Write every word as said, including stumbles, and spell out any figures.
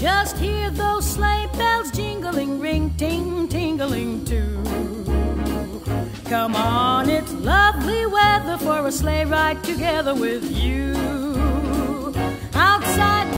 Just hear those sleigh bells jingling, ring, ting, tingling too. Come on, it's lovely weather for a sleigh ride together with you. Outside